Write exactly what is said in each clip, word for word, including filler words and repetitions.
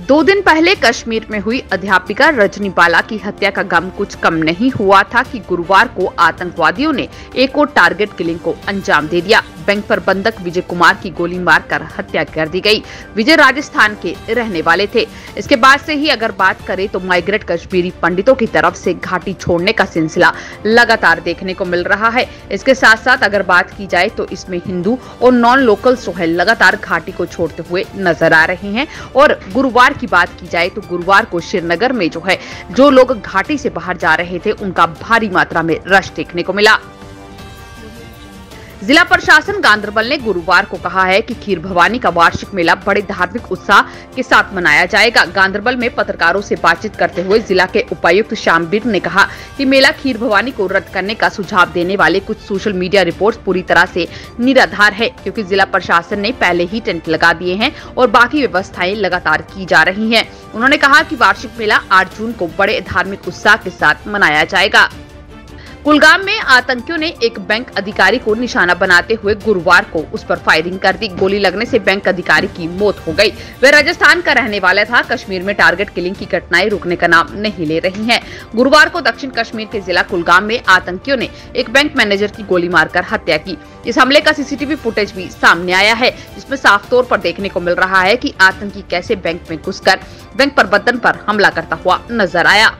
दो दिन पहले कश्मीर में हुई अध्यापिका रजनी बाला की हत्या का गम कुछ कम नहीं हुआ था कि गुरुवार को आतंकवादियों ने एक और टारगेट किलिंग को अंजाम दे दिया। बैंक प्रबंधक विजय कुमार की गोली मारकर हत्या कर दी गई। विजय राजस्थान के रहने वाले थे। इसके बाद से ही अगर बात करें तो माइग्रेट कश्मीरी पंडितों की तरफ से घाटी छोड़ने का सिलसिला लगातार देखने को मिल रहा है। इसके साथ साथ अगर बात की जाए तो इसमें हिंदू और नॉन लोकल जो है लगातार घाटी को छोड़ते हुए नजर आ रहे हैं। और गुरुवार की बात की जाए तो गुरुवार को श्रीनगर में जो है जो लोग घाटी से बाहर जा रहे थे उनका भारी मात्रा में रश देखने को मिला। जिला प्रशासन गांधरबल ने गुरुवार को कहा है कि खीर भवानी का वार्षिक मेला बड़े धार्मिक उत्साह के साथ मनाया जाएगा। गांधरबल में पत्रकारों से बातचीत करते हुए जिला के उपायुक्त श्यामवीर ने कहा कि मेला खीर भवानी को रद्द करने का सुझाव देने वाले कुछ सोशल मीडिया रिपोर्ट्स पूरी तरह से निराधार है, क्योंकि जिला प्रशासन ने पहले ही टेंट लगा दिए हैं और बाकी व्यवस्थाएं लगातार की जा रही है। उन्होंने कहा कि वार्षिक मेला आठ जून को बड़े धार्मिक उत्साह के साथ मनाया जाएगा। कुलगाम में आतंकियों ने एक बैंक अधिकारी को निशाना बनाते हुए गुरुवार को उस पर फायरिंग कर दी। गोली लगने से बैंक अधिकारी की मौत हो गई। वह राजस्थान का रहने वाला था। कश्मीर में टारगेट किलिंग की घटनाएं रुकने का नाम नहीं ले रही हैं। गुरुवार को दक्षिण कश्मीर के जिला कुलगाम में आतंकियों ने एक बैंक मैनेजर की गोली मारकर हत्या की। इस हमले का सीसीटीवी फुटेज भी सामने आया है, जिसमें साफ तौर पर देखने को मिल रहा है कि आतंकी कैसे बैंक में घुसकर बैंक प्रबंधन पर हमला करता हुआ नजर आया।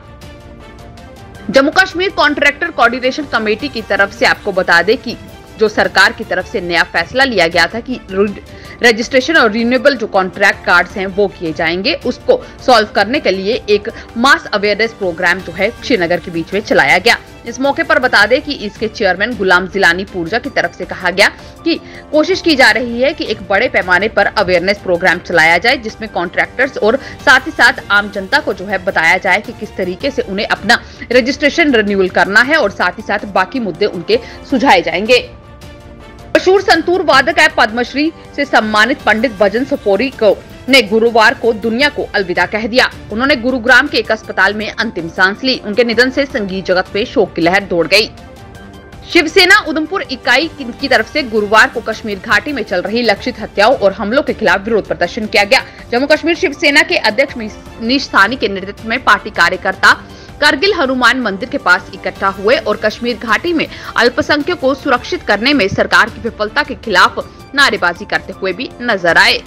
Jammu Kashmir contractor coordination committee की तरफ से आपको बता दें कि जो सरकार की तरफ से नया फैसला लिया गया था कि रजिस्ट्रेशन और रिन्यूएबल जो कॉन्ट्रैक्ट कार्ड्स हैं वो किए जाएंगे, उसको सॉल्व करने के लिए एक मास अवेयरनेस प्रोग्राम जो है श्रीनगर के बीच में चलाया गया। इस मौके पर बता दें कि इसके चेयरमैन गुलाम जिलानी पूर्जा की तरफ से कहा गया कि कोशिश की जा रही है कि एक बड़े पैमाने पर अवेयरनेस प्रोग्राम चलाया जाए, जिसमें कॉन्ट्रैक्टर्स और साथ ही साथ आम जनता को जो है बताया जाए कि किस तरीके से उन्हें अपना रजिस्ट्रेशन रिन्यूअल करना है और साथ ही साथ बाकी मुद्दे उनके सुझाए जाएंगे। मशहूर संतूर वादक है पद्मश्री से सम्मानित पंडित भजन सोपोरी को ने गुरुवार को दुनिया को अलविदा कह दिया। उन्होंने गुरुग्राम के एक अस्पताल में अंतिम सांस ली। उनके निधन से संगीत जगत पे शोक की लहर दौड़ गई। शिवसेना उधमपुर इकाई की तरफ से गुरुवार को कश्मीर घाटी में चल रही लक्षित हत्याओं और हमलों के खिलाफ विरोध प्रदर्शन किया गया। जम्मू कश्मीर शिवसेना के अध्यक्ष मनीष साहनी के नेतृत्व में पार्टी कार्यकर्ता करगिल हनुमान मंदिर के पास इकट्ठा हुए और कश्मीर घाटी में अल्पसंख्यकों को सुरक्षित करने में सरकार की विफलता के खिलाफ नारेबाजी करते हुए भी नजर आए।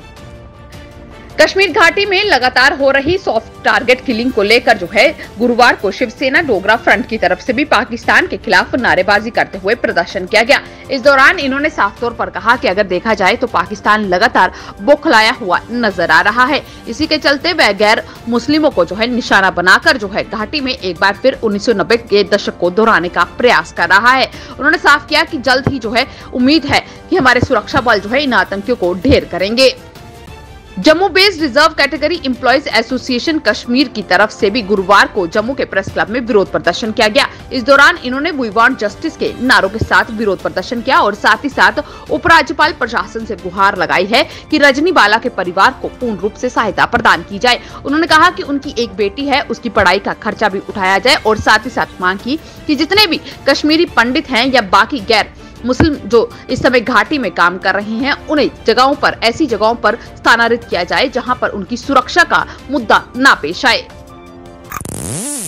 कश्मीर घाटी में लगातार हो रही सॉफ्ट टारगेट किलिंग को लेकर जो है गुरुवार को शिवसेना डोगरा फ्रंट की तरफ से भी पाकिस्तान के खिलाफ नारेबाजी करते हुए प्रदर्शन किया गया। इस दौरान इन्होंने साफ तौर पर कहा कि अगर देखा जाए तो पाकिस्तान लगातार बौखलाया हुआ नजर आ रहा है। इसी के चलते वह गैर मुस्लिमों को जो है निशाना बनाकर जो है घाटी में एक बार फिर उन्नीस सौ नब्बे के दशक को दोहराने का प्रयास कर रहा है। उन्होंने साफ किया कि जल्द ही जो है उम्मीद है कि हमारे सुरक्षा बल जो है इन आतंकियों को ढेर करेंगे। Jammu based reserve category employees association Kashmir की तरफ से भी गुरुवार को जम्मू के प्रेस क्लब में विरोध प्रदर्शन किया गया। इस दौरान इन्होंने वी वांट जस्टिस के नारों के साथ विरोध प्रदर्शन किया और साथ ही साथ उपराज्यपाल प्रशासन से गुहार लगाई है कि रजनी बाला के परिवार को पूर्ण रूप से सहायता प्रदान की जाए। उन्होंने कहा कि उनकी एक बेटी है, उसकी पढ़ाई का खर्चा भी उठाया जाए और साथ ही साथ मांग की कि जितने भी कश्मीरी पंडित हैं या बाकी गैर मुस्लिम जो इस समय घाटी में काम कर रहे हैं उन्हें जगहों पर ऐसी जगहों पर स्थानांतरित किया जाए जहां पर उनकी सुरक्षा का मुद्दा ना पेश आए।